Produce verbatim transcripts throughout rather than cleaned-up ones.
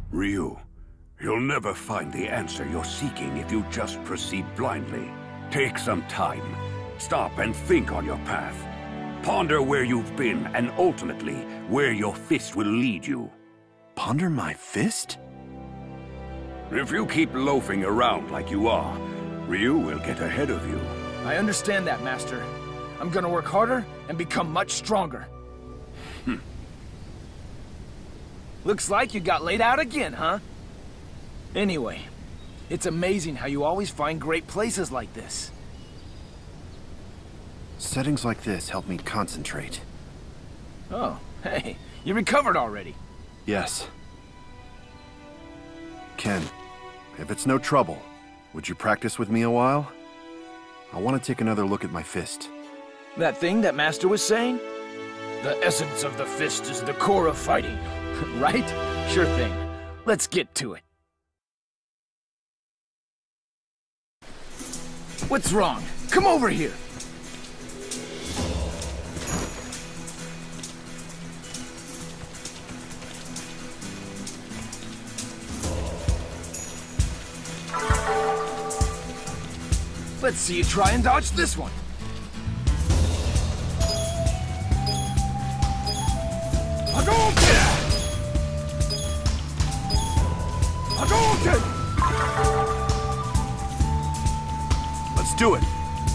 Ryu, you'll never find the answer you're seeking if you just proceed blindly. Take some time. Stop and think on your path. Ponder where you've been, and ultimately, where your fist will lead you. Ponder my fist? If you keep loafing around like you are, Ryu will get ahead of you. I understand that, Master. I'm gonna work harder and become much stronger. Hmm. Looks like you got laid out again, huh? Anyway, it's amazing how you always find great places like this. Settings like this help me concentrate. Oh, hey, you recovered already. Yes. Ken, if it's no trouble, would you practice with me a while? I want to take another look at my fist. That thing that Master was saying? The essence of the fist is the core of fighting, right? Sure thing. Let's get to it. What's wrong? Come over here! Let's see you try and dodge this one. Hadouken! Hadouken! Let's do it!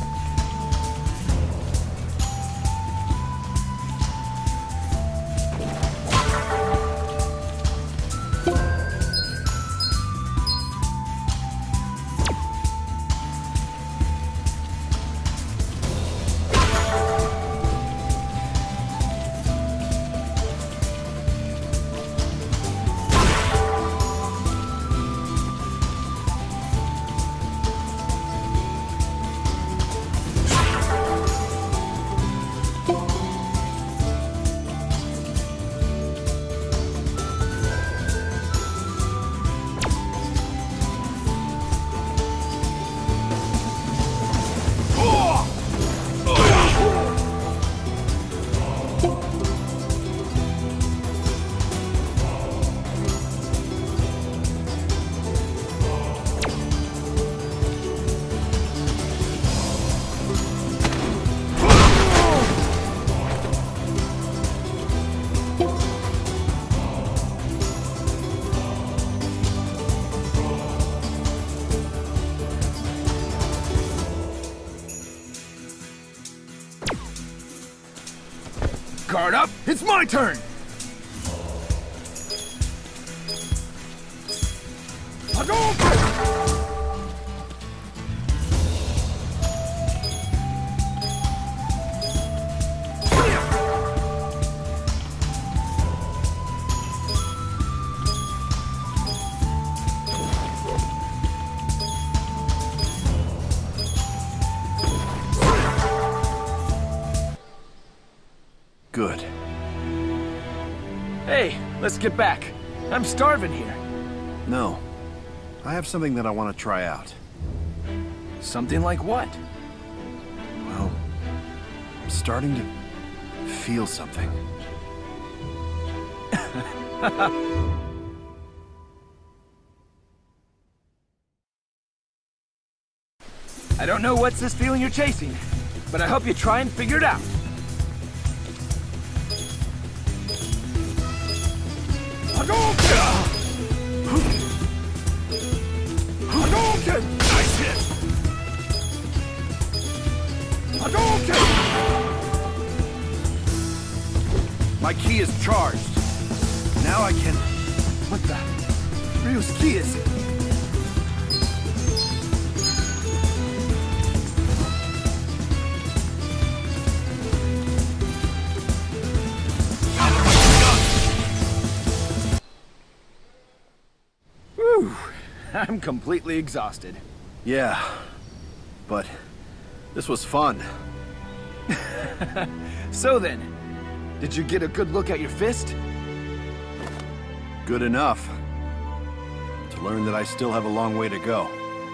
Guard up! It's my turn! Hadouken! Good. Hey, let's get back. I'm starving here. No. I have something that I want to try out. Something like what? Well, I'm starting to feel something. I don't know what's this feeling you're chasing, but I hope you try and figure it out. Hadouken! Hadouken! Nice hit! Hadouken! My key is charged. Now I can... What the? Ryu's key is... Whew. I'm completely exhausted. Yeah, but this was fun. So then, did you get a good look at your fist? Good enough to learn that I still have a long way to go.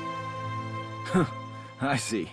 I see.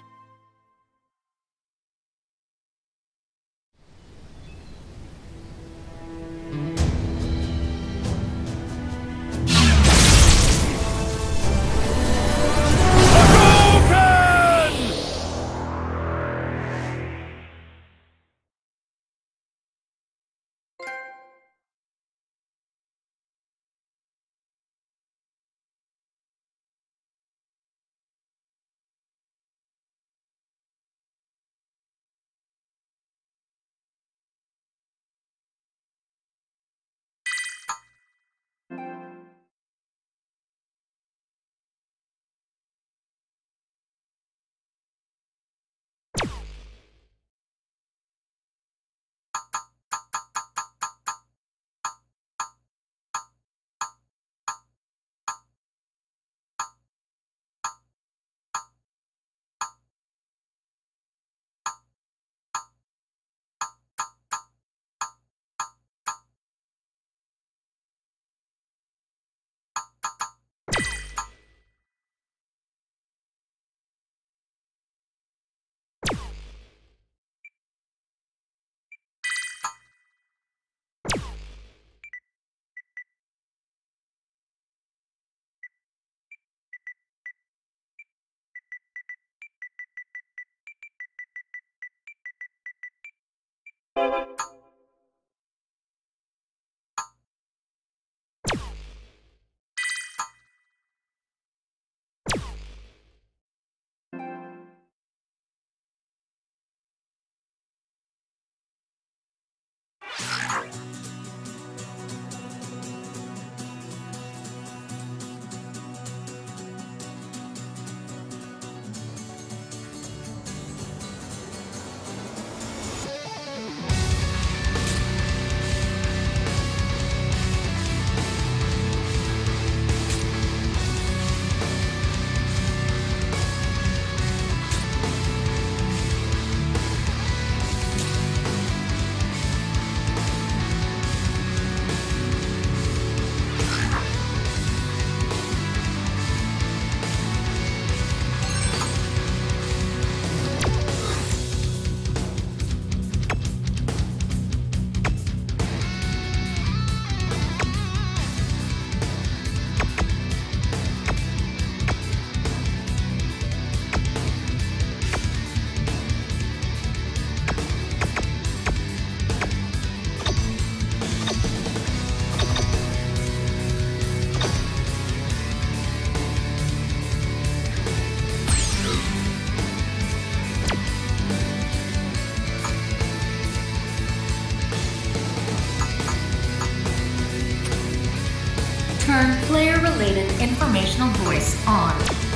Player-related informational voice on.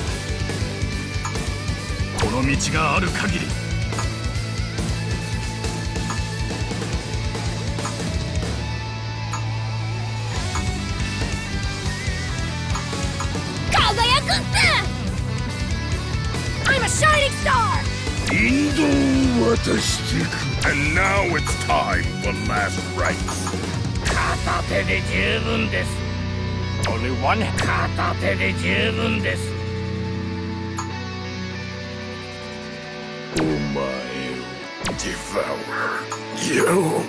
この道がある限り。 輝くんだ I'm a shining star! 引導を渡していく And now it's time for last rites 片手で十分です。Only one 片手で十分です。 お前を Devour you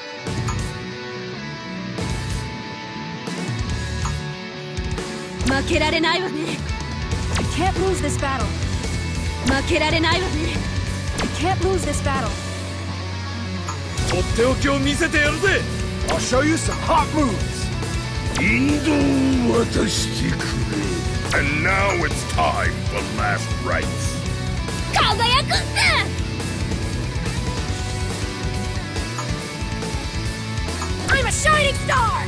負けられないわね I can't lose this battle 負けられないわね I can't lose this battle とっておきを見せてやるぜ I'll show you some hot moves. 引導を渡してくれ And now it's time for last rites 輝くんだ I'm a shining star!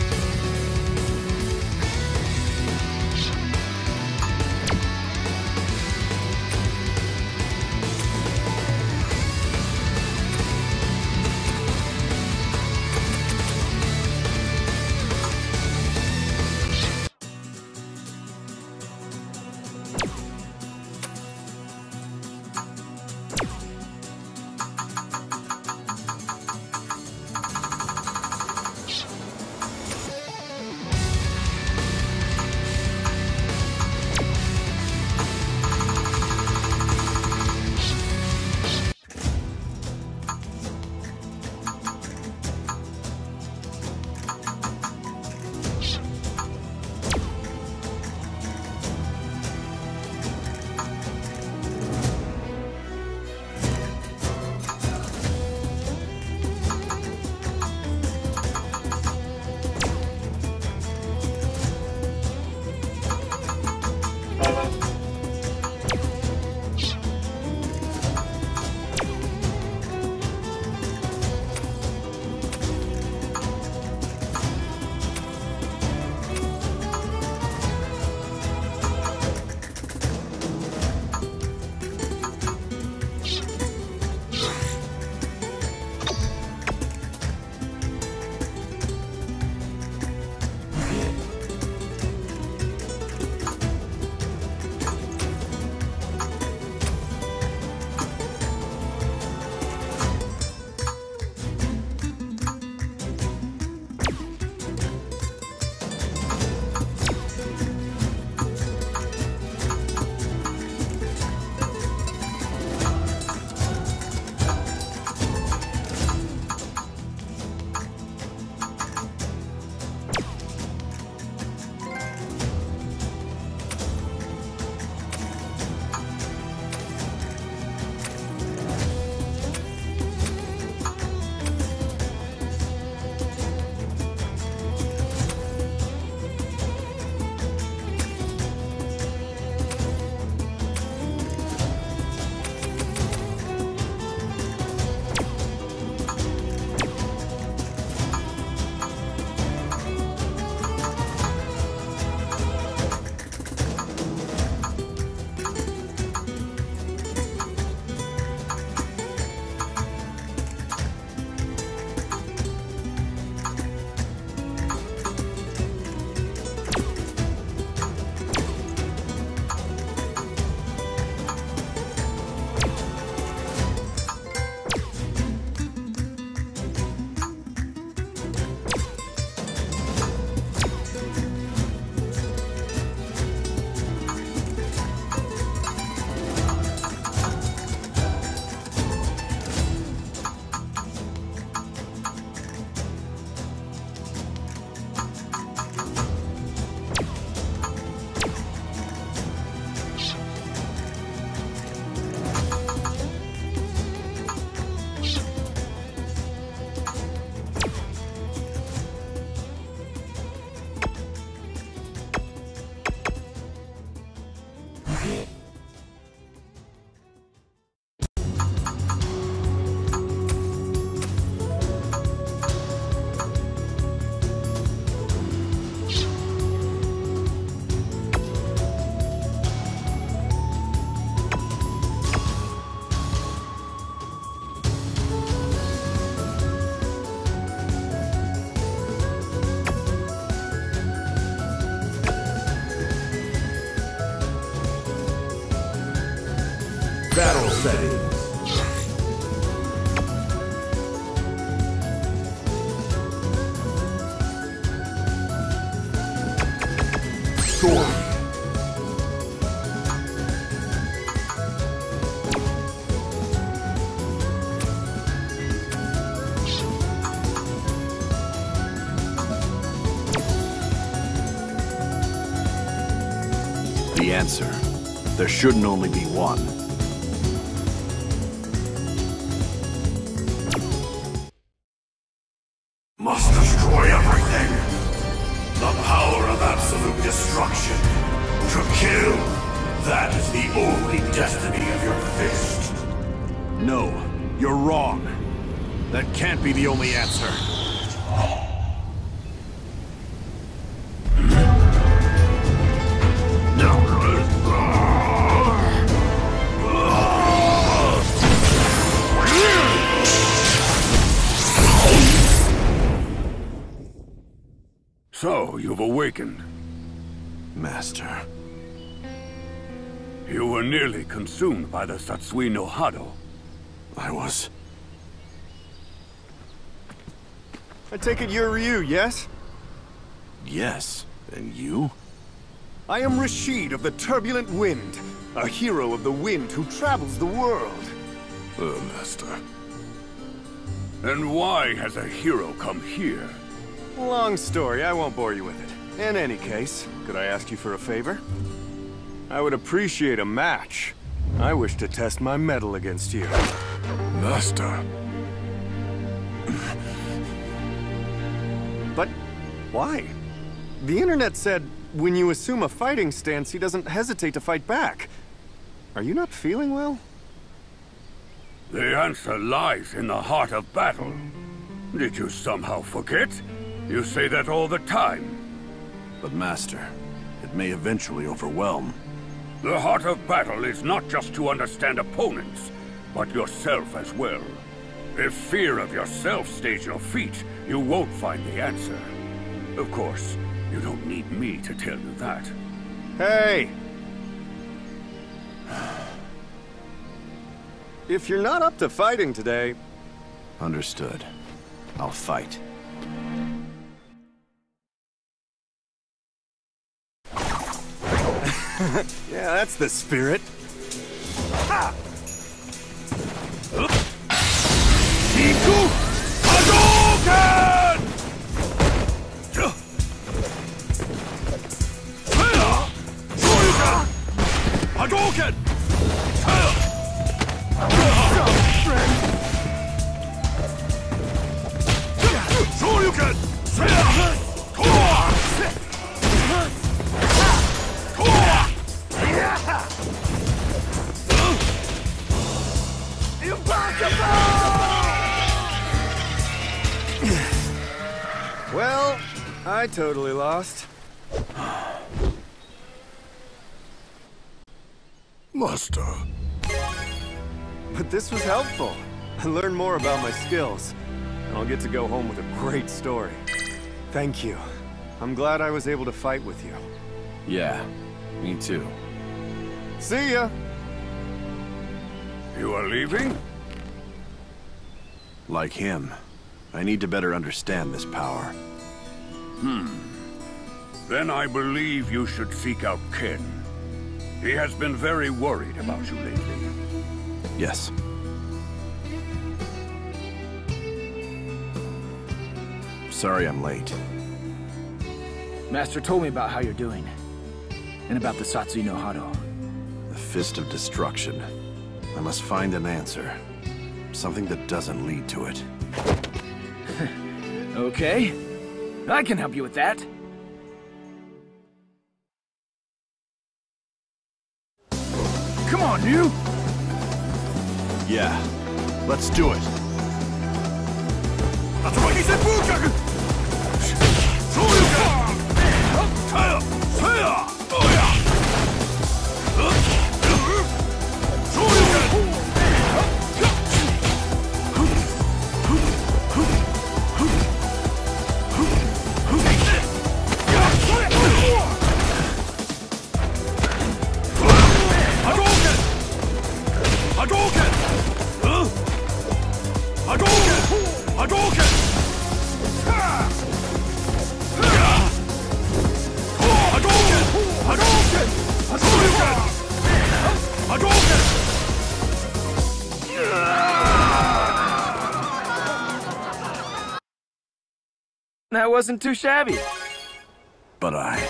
say. Storm. The answer. There shouldn't only be one. Must destroy everything. The power of absolute destruction. To kill. That is the only destiny of your fist. No, you're wrong. That can't be the only answer. So, you've awakened. Master. You were nearly consumed by the Satsui no Hado. I was... I take it you're Ryu, yes? Yes. And you? I am Rashid of the Turbulent Wind, a hero of the wind who travels the world. Uh, Master. And why has a hero come here? Long story, I won't bore you with it. In any case, could I ask you for a favor? I would appreciate a match. I wish to test my mettle against you. Master. But why? The internet said when you assume a fighting stance, he doesn't hesitate to fight back. Are you not feeling well? The answer lies in the heart of battle. Did you somehow forget? You say that all the time. But Master, it may eventually overwhelm. The heart of battle is not just to understand opponents, but yourself as well. If fear of yourself stays your feet, you won't find the answer. Of course, you don't need me to tell you that. Hey! If you're not up to fighting today... Understood. I'll fight. Yeah, that's the spirit. Ha! Iku Hadouken! Shoryuken! Hadouken! Shoryuken! Well, I totally lost. Master. But this was helpful. I learned more about my skills, and I'll get to go home with a great story. Thank you. I'm glad I was able to fight with you. Yeah, me too. See ya! You are leaving? Like him, I need to better understand this power. Hmm. Then I believe you should seek out Ken. He has been very worried about you lately. Yes. Sorry I'm late. Master told me about how you're doing. And about the Satsui no Hado. The Fist of Destruction. I must find an answer. Something that doesn't lead to it. Okay. I can help you with that. Come on, you! Yeah, let's do it. Hadouken! wasn't too shabby. But I...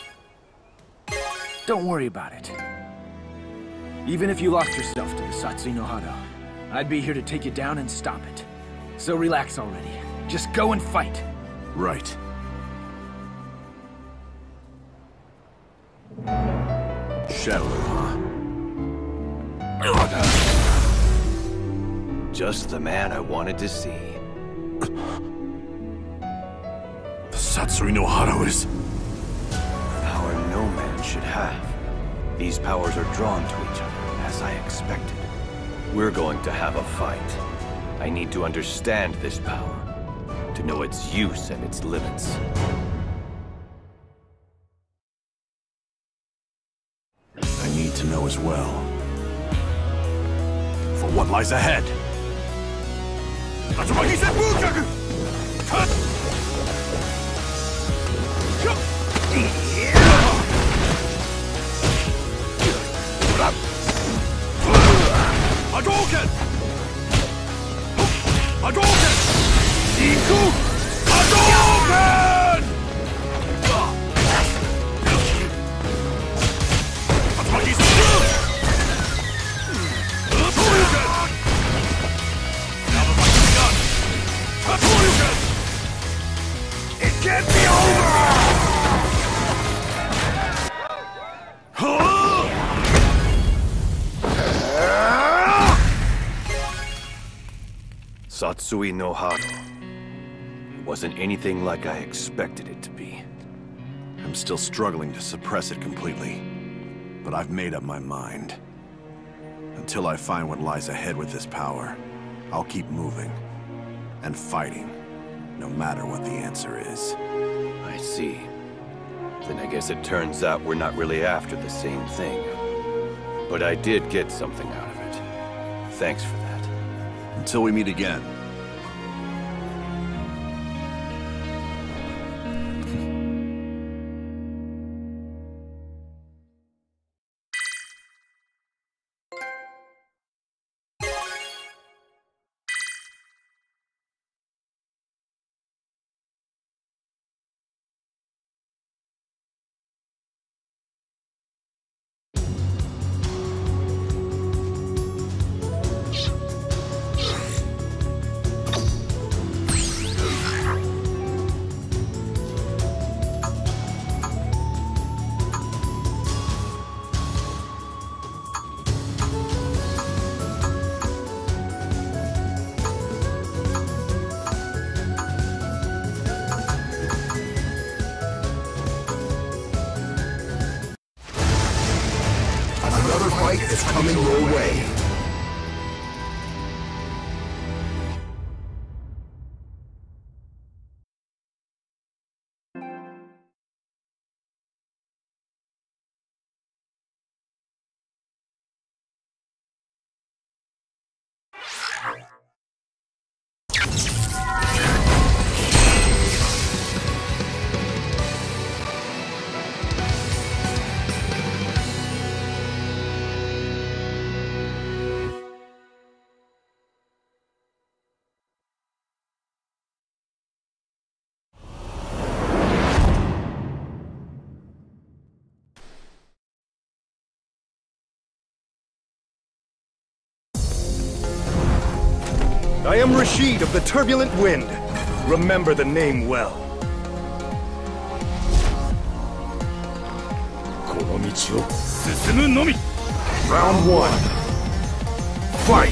Don't worry about it. Even if you lost yourself to the Satsui no Hado, I'd be here to take you down and stop it. So relax already. Just go and fight. Right. Shadow, huh? Just the man I wanted to see. The Satsui no Hado is... Power no man should have. These powers are drawn to each other, as I expected. We're going to have a fight. I need to understand this power, to know its use and its limits. I need to know as well. For what lies ahead. Hadouken! Hadouken! Iku! Hadouken! It can't be over! Satsui no Hado. It wasn't anything like I expected it to be. I'm still struggling to suppress it completely, but I've made up my mind. Until I find what lies ahead with this power, I'll keep moving and fighting, no matter what the answer is. I see. Then I guess it turns out we're not really after the same thing. But I did get something out of it. Thanks for that. Until we meet again. Another fight is coming your way. I am Rashid of the Turbulent Wind. Remember the name well. Round one. Fight!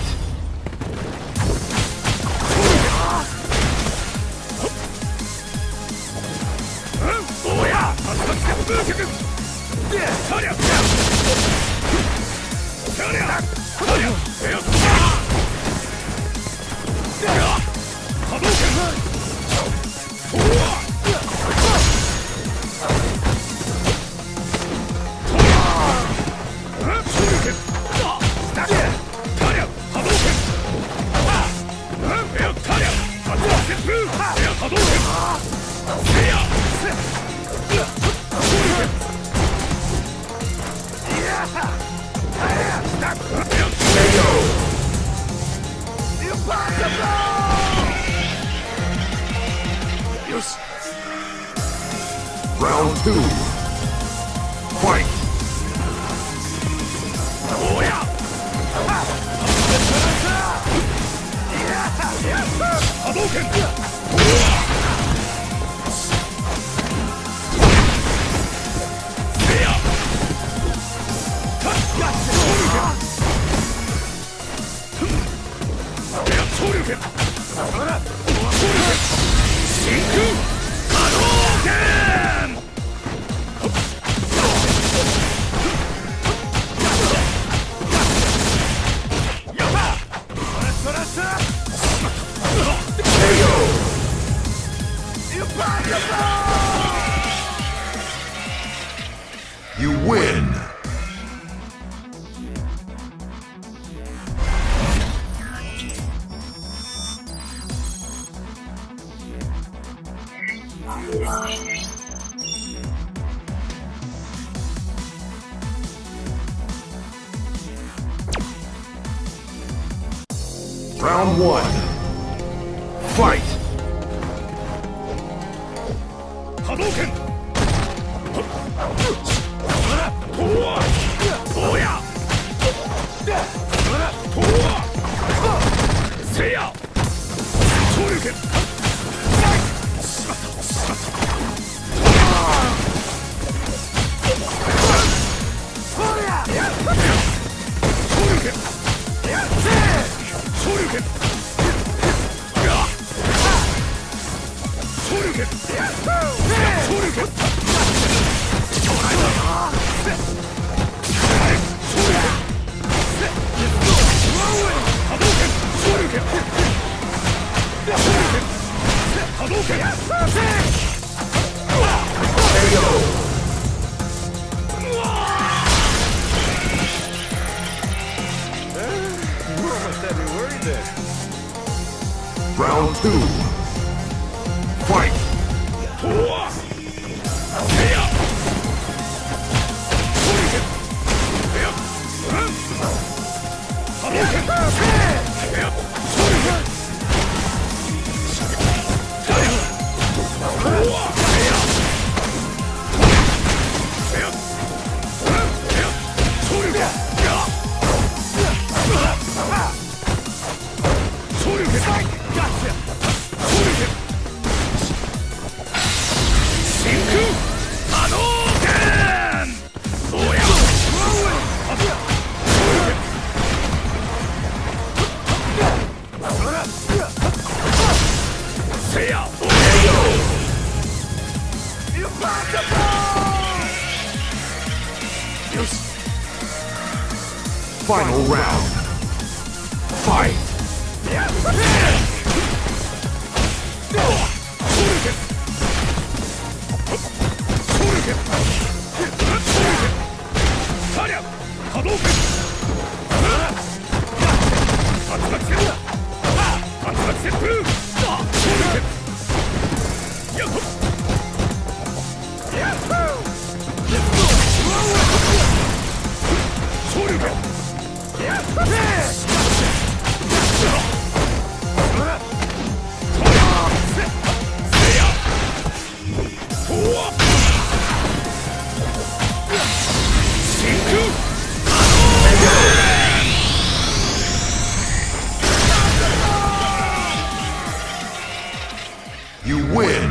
Round two. Fight! Oh yeah! Hadouken! You win! Round one. Fight! Hadouken! Oh yeah! Seiya! Shoryuken! Shoryuken! Shoryuken! Shoryuken! Shoryuken! Round two. Fight! Final round. Fight! You win!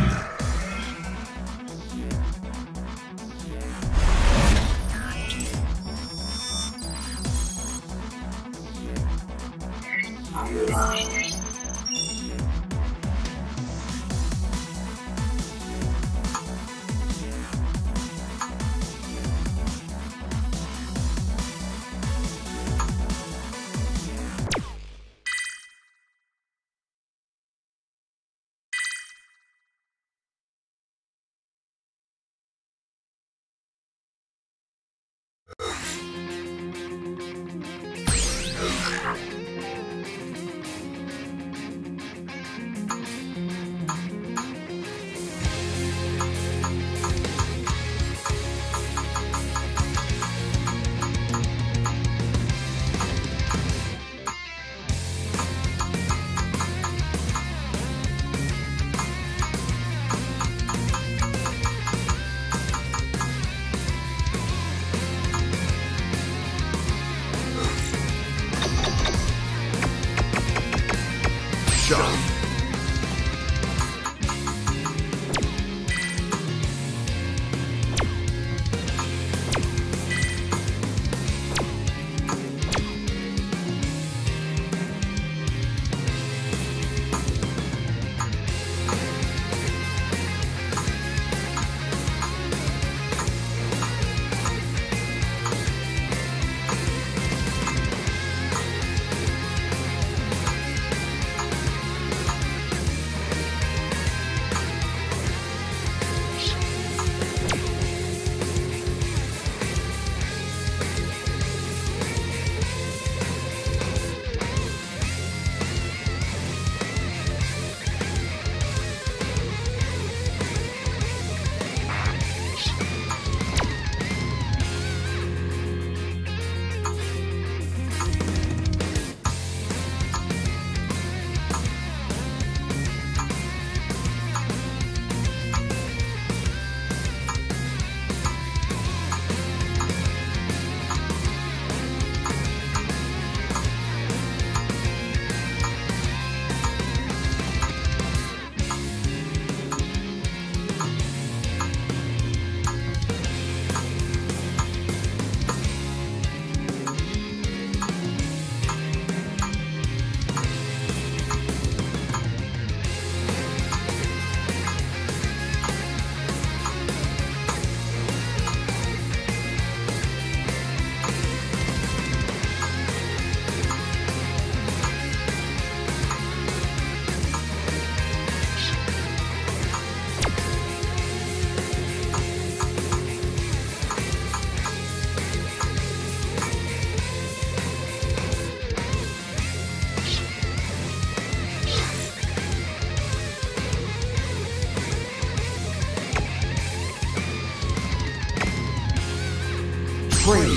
training.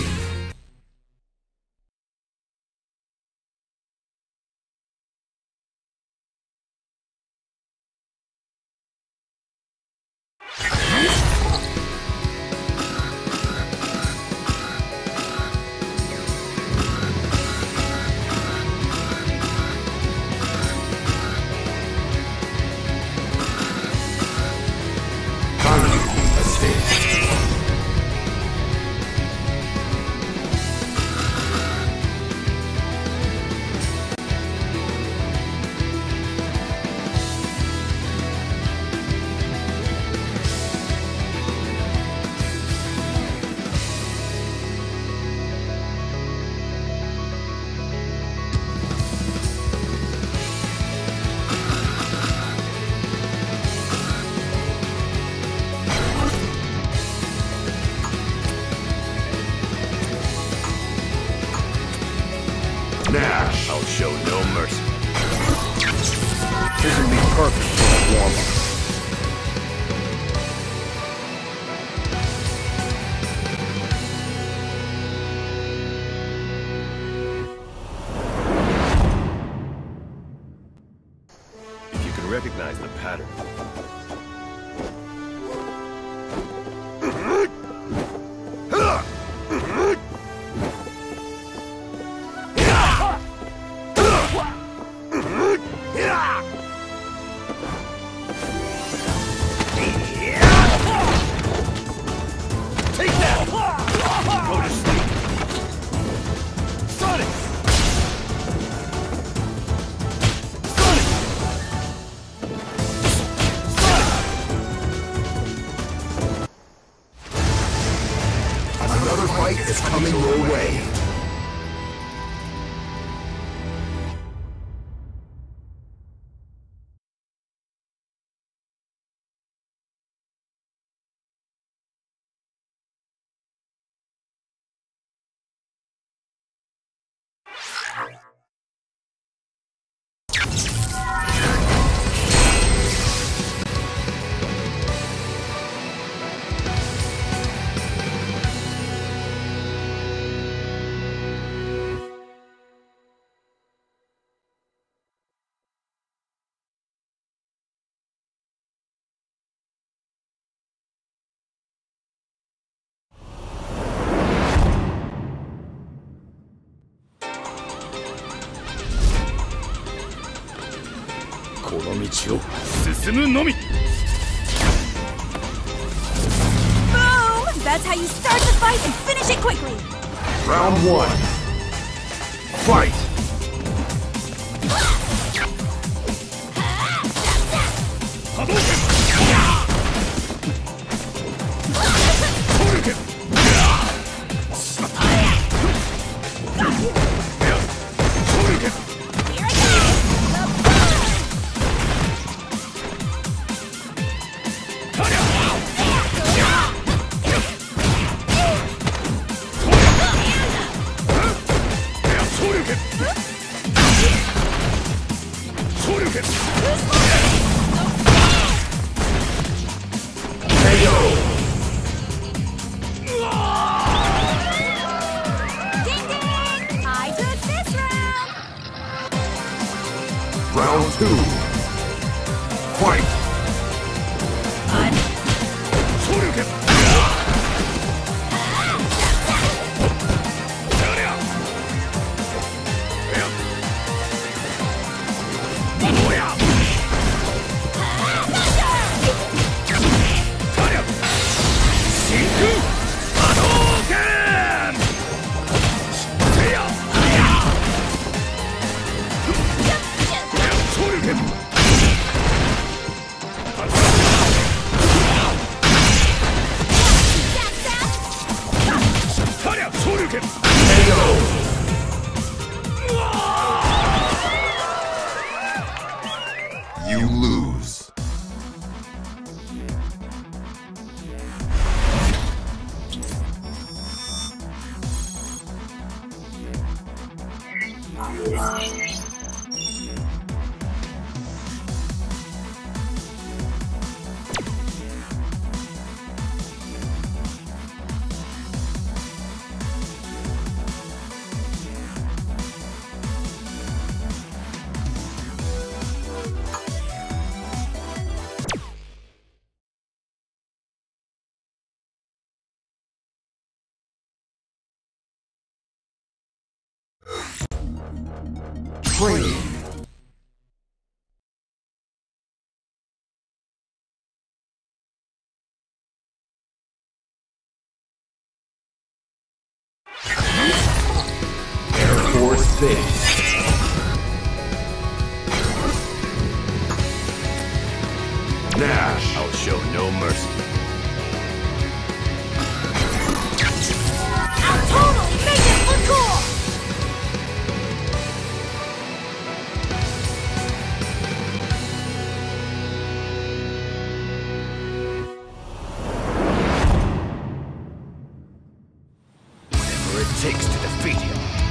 Nash. I'll show no mercy. This would be perfect for a warm-up. If you can recognize the pattern. Another fight is coming your way. Boom! That's how you start the fight and finish it quickly! Round one. Fight! Round two. Fight! You lose. Training. Air Force Base. Nash. I'll show no mercy. I'll totally make it look cool! Whatever it takes to defeat him.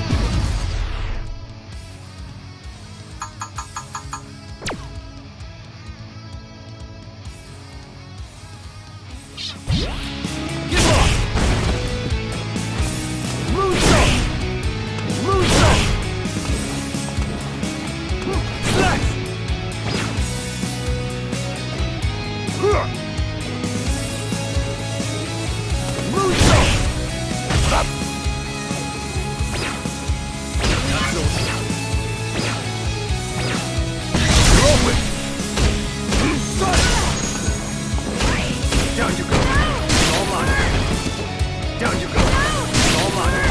Down you go. All mine. Down you go. All mine.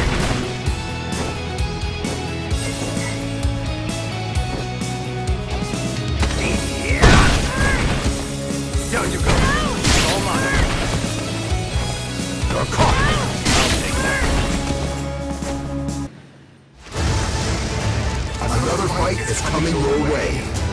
Down you go. All mine. You're caught. I'll take that. Another fight is coming your way.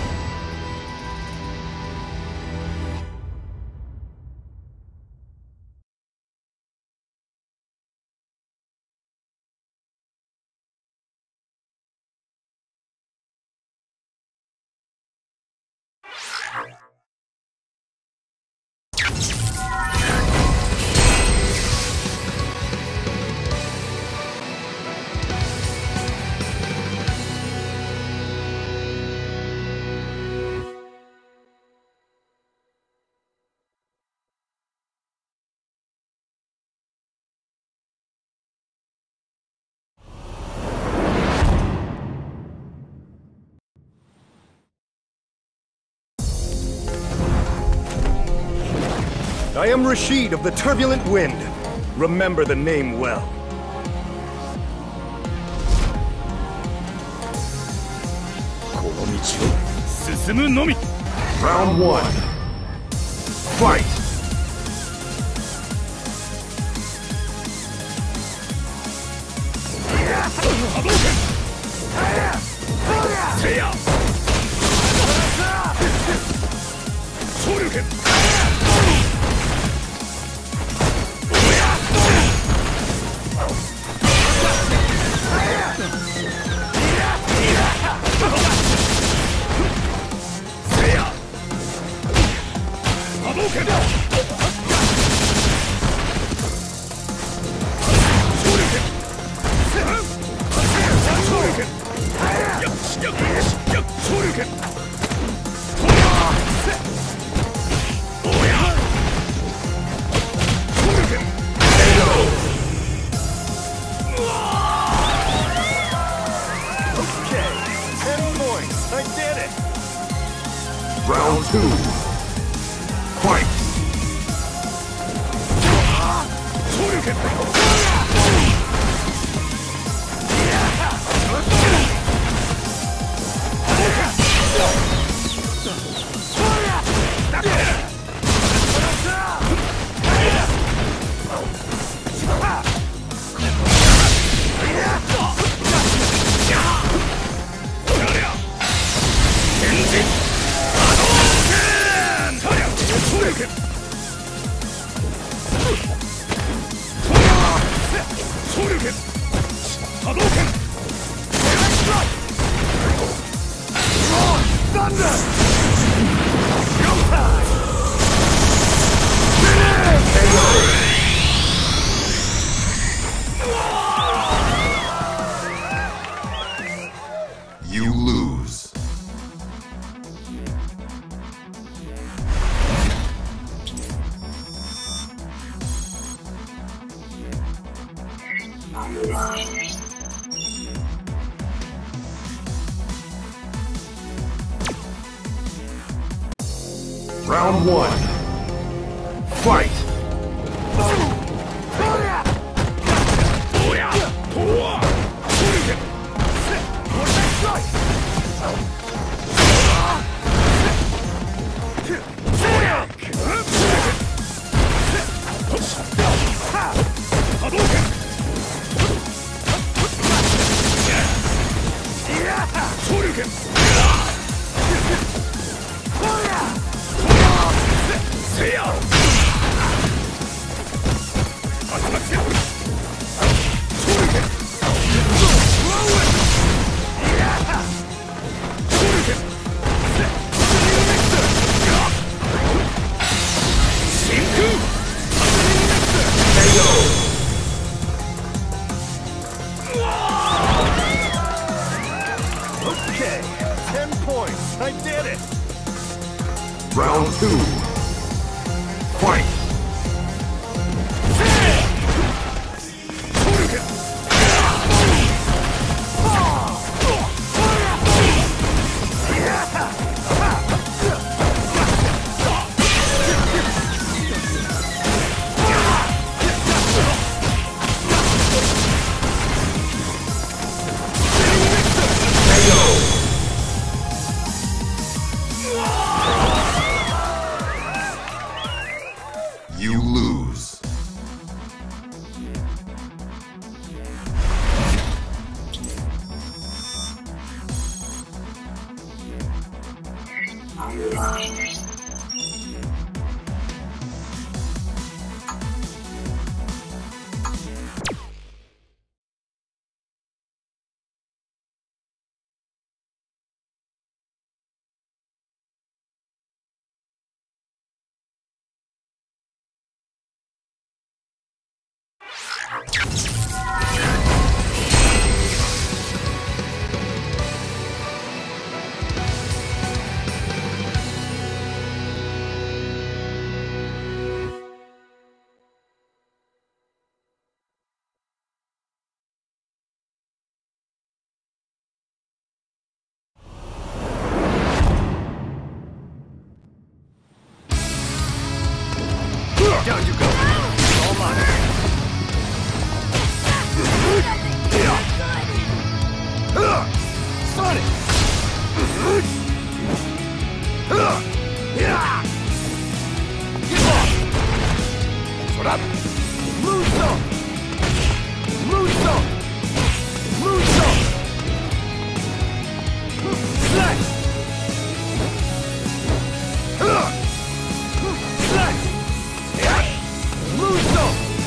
I am Rashid of the Turbulent Wind. Remember the name well. Round one. Fight! Round two. Fight! You lose. Round one. Fight! Okay, ten points. I did it. Round two. Fight! You lose. Down you go. All mine. Sonic! What up? Moonsault! Moonsault! Moonsault! Slash! Slash! Moonsault!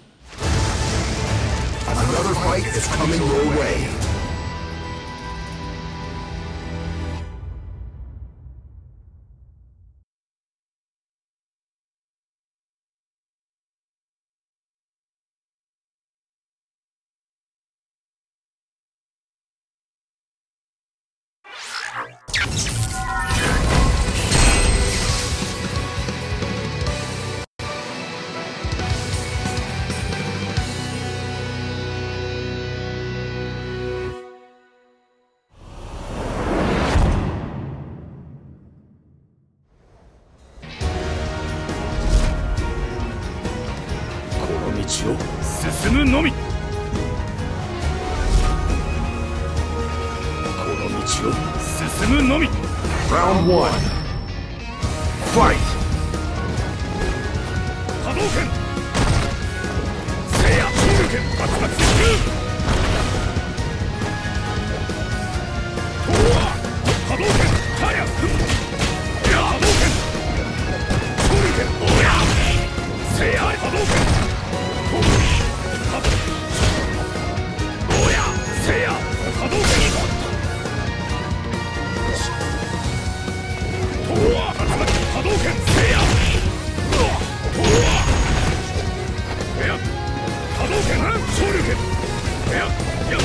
Another fight is coming your way. 道を進むのみ。この道を進むのみ。 Round one. Fight! 波動拳聖夜昇竜拳バツバツ波動拳タリャ波動拳昇竜拳おや聖夜波動拳おや聖夜波動拳波動拳聖夜波動拳昇竜拳やや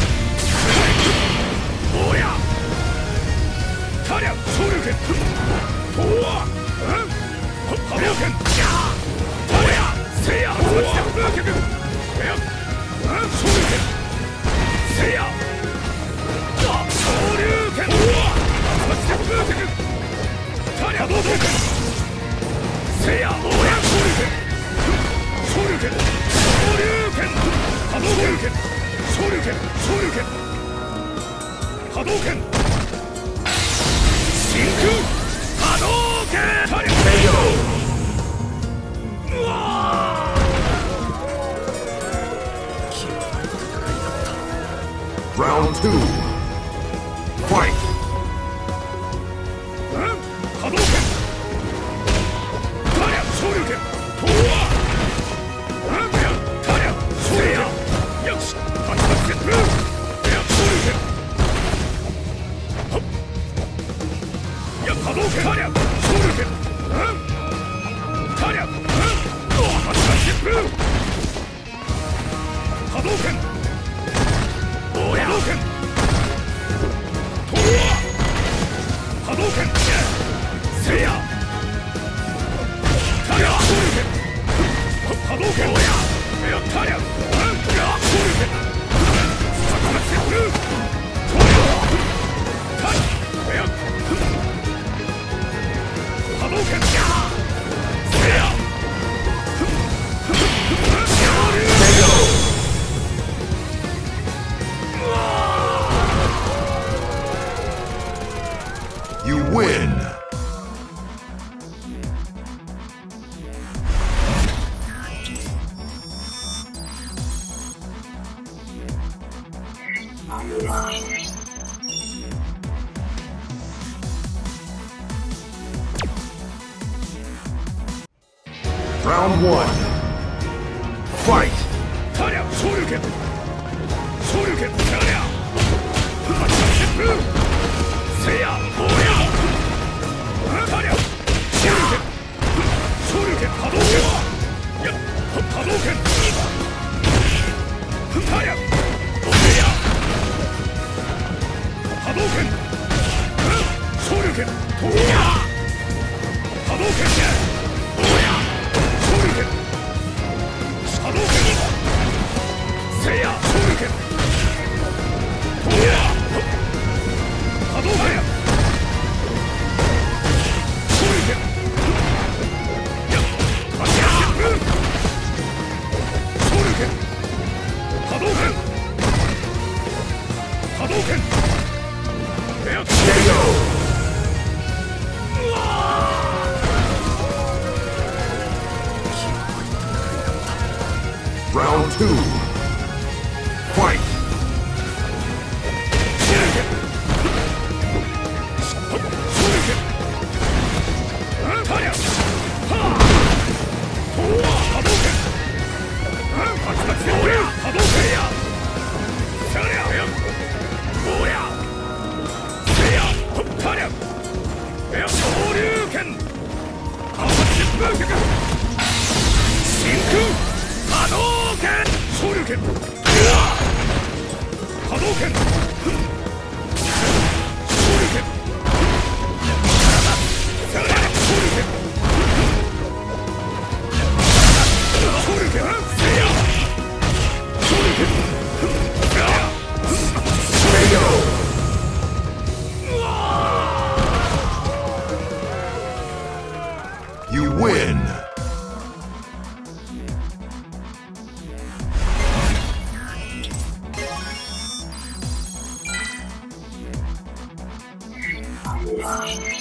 おやタリャ昇竜拳おわ波動拳おや聖夜波動拳や昇竜拳聖夜昇竜拳おわ波動拳タリャ波動拳剣昇竜拳波動拳真空波動拳うわー Round two. Fight. 波動拳タリャ昇竜拳とわタリャ昇竜拳よしパチパチ拳いや昇竜拳いや波動拳タリャ昇竜拳タリャパチパチ拳波動拳波動拳とわ波動拳せいやタリャ昇竜拳波動拳いやタリャ昇竜拳パチパチ拳とわタリャいや波動拳せいや You win. Round one. Fight. タリャ昇竜拳昇竜拳タリャパチパチ拳せいやおやタリャ昇竜拳昇竜拳波動拳いや波動拳タリャせいや波動拳昇竜拳とや波動拳おや昇竜拳波動拳せいや昇竜拳おや波動拳昇竜拳いやパチパチ拳昇竜拳波動拳波動拳いや Round two. Fight. 昇竜拳昇竜拳タリャはあとわ波動拳パチパチ拳波動拳やタリャやおやせやタリャや昇竜拳パチパチ拳真空波動拳昇竜拳波動拳昇竜拳昇竜拳昇竜拳せいや昇竜拳 You win. Wow.